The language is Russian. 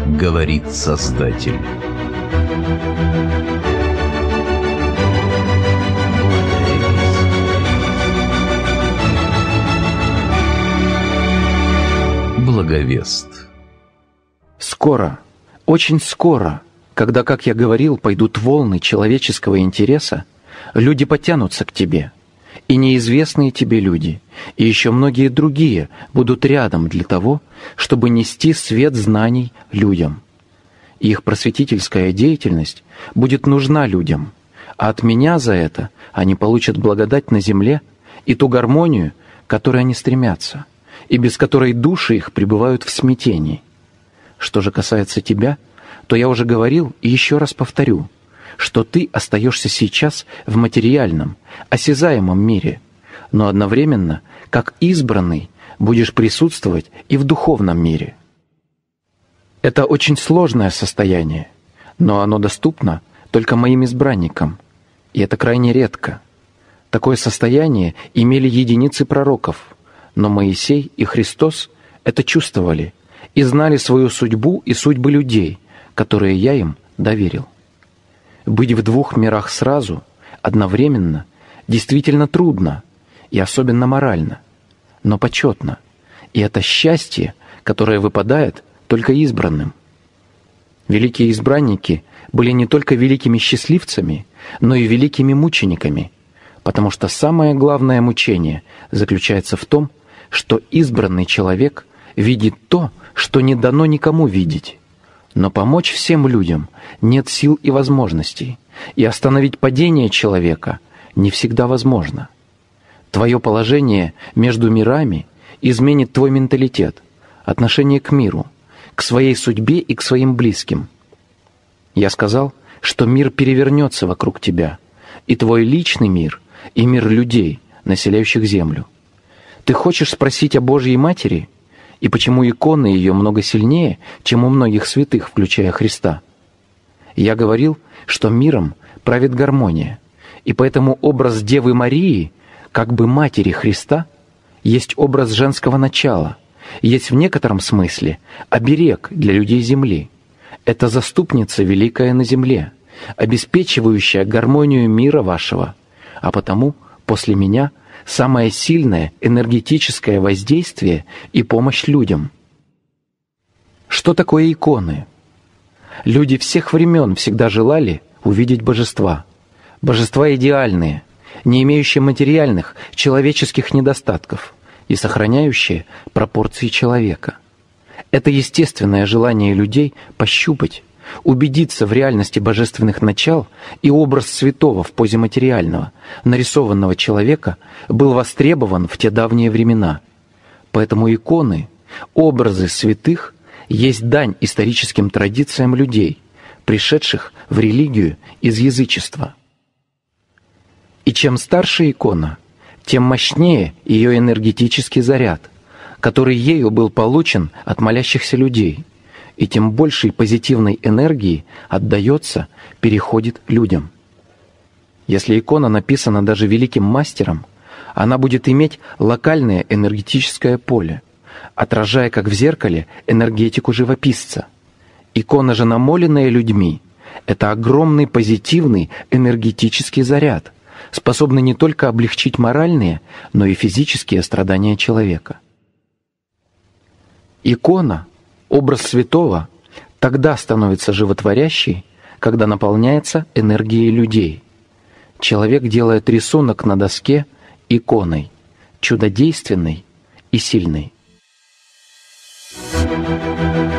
говорит Создатель. Благовест. Скоро, очень скоро, когда, как я говорил, пойдут волны человеческого интереса, люди потянутся к тебе, и неизвестные тебе люди, и еще многие другие будут рядом для того, чтобы нести свет знаний людям. Их просветительская деятельность будет нужна людям, а от меня за это они получат благодать на земле и ту гармонию, к которой они стремятся, и без которой души их пребывают в смятении. Что же касается тебя, то я уже говорил и еще раз повторю, что ты остаешься сейчас в материальном, осязаемом мире, но одновременно, как избранный, будешь присутствовать и в духовном мире. Это очень сложное состояние, но оно доступно только моим избранникам, и это крайне редко. Такое состояние имели единицы пророков, но Моисей и Христос это чувствовали и знали свою судьбу и судьбы людей, которые я им доверил. Быть в двух мирах сразу, одновременно, действительно трудно, и особенно морально, но почетно. И это счастье, которое выпадает только избранным. Великие избранники были не только великими счастливцами, но и великими мучениками, потому что самое главное мучение заключается в том, что избранный человек видит то, что не дано никому видеть. Но помочь всем людям нет сил и возможностей, и остановить падение человека не всегда возможно. Твое положение между мирами изменит твой менталитет, отношение к миру, к своей судьбе и к своим близким. Я сказал, что мир перевернется вокруг тебя, и твой личный мир, и мир людей, населяющих землю. Ты хочешь спросить о Божьей Матери? И почему иконы ее много сильнее, чем у многих святых, включая Христа? Я говорил, что миром правит гармония, и поэтому образ Девы Марии, как бы Матери Христа, есть образ женского начала, есть в некотором смысле оберег для людей Земли. Это заступница великая на земле, обеспечивающая гармонию мира вашего, а потому после меня самое сильное энергетическое воздействие и помощь людям. Что такое иконы? Люди всех времен всегда желали увидеть божества. Божества идеальные, не имеющие материальных, человеческих недостатков и сохраняющие пропорции человека. Это естественное желание людей пощупать, убедиться в реальности божественных начал, и образ святого в позе материального, нарисованного человека, был востребован в те давние времена. Поэтому иконы, образы святых, есть дань историческим традициям людей, пришедших в религию из язычества. И чем старше икона, тем мощнее ее энергетический заряд, который ею был получен от молящихся людей, и тем большей позитивной энергии отдается, переходит людям. Если икона написана даже великим мастером, она будет иметь локальное энергетическое поле, отражая, как в зеркале, энергетику живописца. Икона же, намоленная людьми, это огромный позитивный энергетический заряд, способный не только облегчить моральные, но и физические страдания человека. Икона, образ святого, тогда становится животворящей, когда наполняется энергией людей. Человек делает рисунок на доске иконой, чудодейственной и сильной.